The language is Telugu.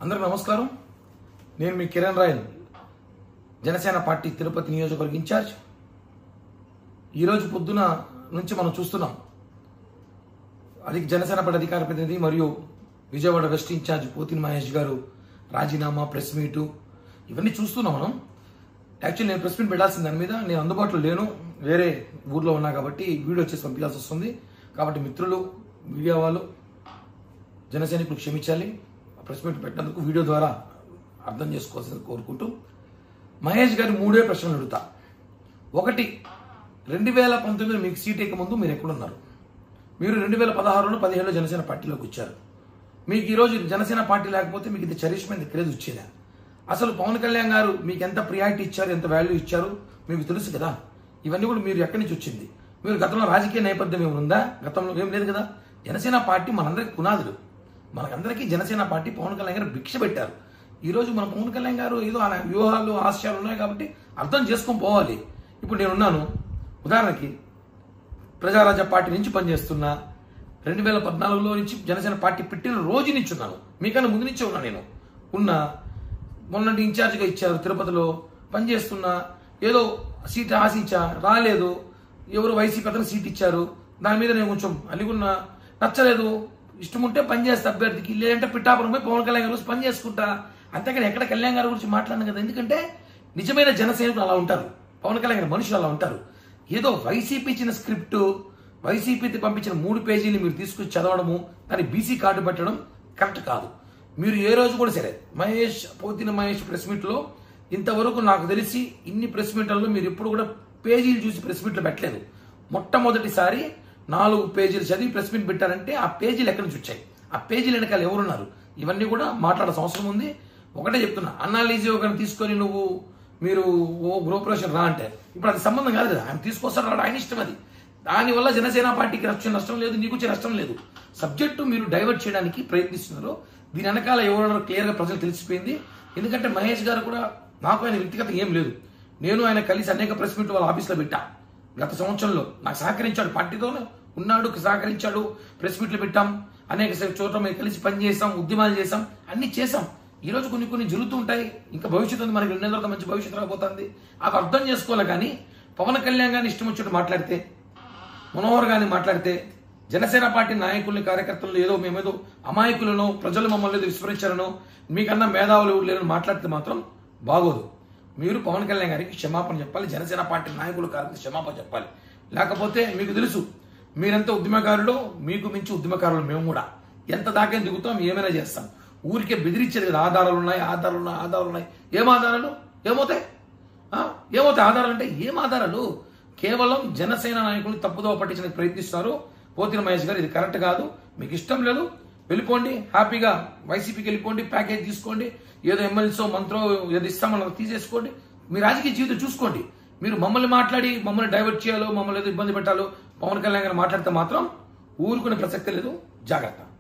అందరికీ నమస్కారం. నేను మీ కిరణ్ రాయల్, జనసేన పార్టీ తిరుపతి నియోజకవర్గ ఇన్ఛార్జ్. ఈరోజు పొద్దున నుంచి మనం చూస్తున్నాం జనసేన పార్టీ అధికార ప్రతినిధి మరియు విజయవాడ వెస్ట్ ఇన్ఛార్జ్ పోతిన మహేష్ గారు రాజీనామా, ప్రెస్ మీటు ఇవన్నీ చూస్తున్నాం మనం. యాక్చువల్లీ నేను ప్రెస్ మీట్ పెట్టాల్సిన దాని మీద నేను అందుబాటులో లేను, వేరే ఊర్లో ఉన్నా కాబట్టి వీడియో చేసి పంపించాల్సి వస్తుంది. కాబట్టి మిత్రులు, మీడియా వాళ్ళు, జనసైనికులు క్షమించాలి. ప్రెస్ మీట్ పెట్టినందుకు వీడియో ద్వారా అర్థం చేసుకోవాల్సింది కోరుకుంటూ, మహేష్ గారి మూడే ప్రశ్నలు అడుగుతా. ఒకటి, 2019 మీకు సీట్ ఎక్క ముందు మీరు ఎక్కడున్నారు? మీరు 2016లో 17లో జనసేన పార్టీలోకి వచ్చారు. మీకు ఈరోజు జనసేన పార్టీ లేకపోతే మీకు ఇది చరిష్మైన క్రేజ్ వచ్చేదా? అసలు పవన్ కళ్యాణ్ గారు మీకు ఎంత ప్రియారిటీ ఇచ్చారు, ఎంత వాల్యూ ఇచ్చారు మీకు తెలుసు కదా. ఇవన్నీ కూడా మీరు ఎక్కడి నుంచి వచ్చింది? మీరు గతంలో రాజకీయ నేపథ్యం ఏమి ఉందా? గతంలో ఏం లేదు కదా. జనసేన పార్టీ మనందరికి పునాదులు. మనకందరికీ జనసేన పార్టీ పవన్ కళ్యాణ్ గారు భిక్ష పెట్టారు. ఈరోజు మన పవన్ కళ్యాణ్ గారు ఏదో ఆయన వ్యూహాలు, ఆశయాలు ఉన్నాయి కాబట్టి అర్థం చేసుకొని పోవాలి. ఇప్పుడు నేనున్నాను, ఉదాహరణకి ప్రజారాజ్య పార్టీ నుంచి పనిచేస్తున్నా. 2014లో నుంచి జనసేన పార్టీ పెట్టిన రోజు నుంచి ఉన్నాను, మీకన్నా ముందు నుంచే ఉన్నా. నేను ఉన్నా, మొన్నటి ఇన్ఛార్జిగా ఇచ్చారు, తిరుపతిలో పనిచేస్తున్నా. ఏదో సీట్ ఆశించా, రాలేదు. ఎవరు వైసీపీ అతను సీట్ ఇచ్చారు, దాని మీద నేను కొంచెం అలిగున్నా, నచ్చలేదు. ఇష్టం ఉంటే పని చేస్తా అభ్యర్థికి, లేదంటే పిఠాపురం పోయి పవన్ కళ్యాణ్ గారు పని చేసుకుంటా. అంతేకాని ఎక్కడ కళ్యాణ్ గారి గురించి మాట్లాడను కదా. ఎందుకంటే నిజమైన జనసైనికులు అలా ఉంటారు, పవన్ కళ్యాణ్ గారి మనుషులు అలా ఉంటారు. ఏదో వైసీపీ ఇచ్చిన స్క్రిప్ట్, వైసీపీకి పంపించిన 3 పేజీలు మీరు తీసుకుని చదవడము, దాన్ని బీసీ కార్డు పెట్టడం కరెక్ట్ కాదు. మీరు ఏ రోజు కూడా సరే పోతిన మహేష్ ప్రెస్ మీట్లో ఇంతవరకు నాకు తెలిసి ఇన్ని ప్రెస్ మీట్లలో మీరు ఎప్పుడు కూడా పేజీలు చూసి ప్రెస్ మీట్లు పెట్టలేదు. మొట్టమొదటిసారి 4 పేజీలు చదివి ప్రెస్ మీట్ పెట్టారంటే ఆ పేజీలు ఎక్కడి నుంచి వచ్చాయి, ఆ పేజీలు వెనకాల ఎవరున్నారు, ఇవన్నీ కూడా మాట్లాడాల్సిన అవసరం ఉంది. ఒకటే చెప్తున్నా, అనాలిజీ ఒకరిని తీసుకొని మీరు గృహప్రవేశం రా అంటే ఇప్పుడు అది సంబంధం కాదు కదా. ఆయన తీసుకొస్తారు, రాడు, ఆయన ఇష్టం అది. దానివల్ల జనసేన పార్టీకి నష్టం లేదు, నీకు వచ్చే నష్టం లేదు. సబ్జెక్టు మీరు డైవర్ట్ చేయడానికి ప్రయత్నిస్తున్నారు. దీని వెనకాల ఎవరో క్లియర్గా ప్రజలు తెలిసిపోయింది. ఎందుకంటే మహేష్ గారు కూడా, నాకు ఆయన వ్యక్తిగత ఏం లేదు. నేను ఆయన కలిసి అనేక ప్రెస్ మీట్లు వాళ్ళ ఆఫీస్లో పెట్టా. గత సంవత్సరంలో నాకు సహకరించాడు, పార్టీతోనే ఉన్నాడు, సహకరించాడు. ప్రెస్ మీట్లు పెట్టాం, అనేక చోట్ల మేము కలిసి పనిచేసాం, ఉద్యమాలు చేసాం, అన్ని చేసాం. ఈ రోజు కొన్ని జరుగుతూ ఉంటాయి. ఇంకా భవిష్యత్తు ఉంది, మనకి 2 నెలల తర్వాత మంచి భవిష్యత్తు రాబోతుంది. అది అర్థం చేసుకోవాలి. కానీ పవన్ కళ్యాణ్ గారిని ఇష్టం వచ్చినట్టు మాట్లాడితే, మనోహర్ గారిని మాట్లాడితే, జనసేన పార్టీ నాయకుల్ని, కార్యకర్తలు ఏదో మేమేదో అమాయకులను, ప్రజలు మమ్మల్ని ఏదో విస్మరించారనో, మీకన్నా మేధావులు లేరని మాట్లాడితే మాత్రం బాగోదు. మీరు పవన్ కళ్యాణ్ గారికి క్షమాపణ చెప్పాలి, జనసేన పార్టీ నాయకులు గారికి క్షమాపణ చెప్పాలి. లేకపోతే మీకు తెలుసు, మీరెంత ఉద్యమకారులు, మీకు మించి ఉద్యమకారులు మేము కూడా. ఎంత దాకా దిగుతాం, ఏమైనా చేస్తాం. ఊరికే బెదిరించేది కదా. ఆధారాలు ఉన్నాయి. ఏం ఆధారాలు? ఏమవుతాయి ఆధారాలు అంటే? ఏం ఆధారాలు? కేవలం జనసేన నాయకులు తప్పుదోవ పట్టించడానికి ప్రయత్నిస్తారు. పోతిన మహేష్ గారు ఇది కరెక్ట్ కాదు, మీకు ఇష్టం లేదు, వెళ్ళిపోండి, హ్యాపీగా వైసీపీకి వెళ్ళిపోండి, ప్యాకేజ్ తీసుకోండి, ఏదో ఎమ్మెల్యేసో మంత్రో ఏదో ఇస్తామని తీసేసుకోండి, మీ రాజకీయ జీవితం చూసుకోండి. మీరు మమ్మల్ని మాట్లాడి మమ్మల్ని డైవర్ట్ చేయాలో, మమ్మల్ని ఏదో ఇబ్బంది పెట్టాలో పవన్ కళ్యాణ్ గారు మాట్లాడితే మాత్రం ఊరుకునే ప్రసక్తే లేదు. జాగ్రత్త.